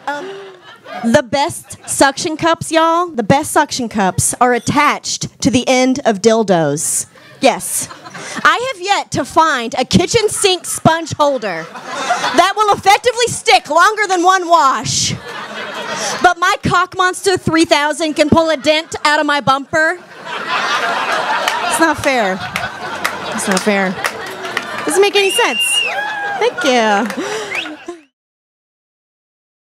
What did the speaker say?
The best suction cups, y'all, the best suction cups are attached to the end of dildos. Yes. I have yet to find a kitchen sink sponge holder that will effectively stick longer than one wash. But my Cock Monster 3000 can pull a dent out of my bumper. It's not fair. It's not fair. Doesn't make any sense. Thank you.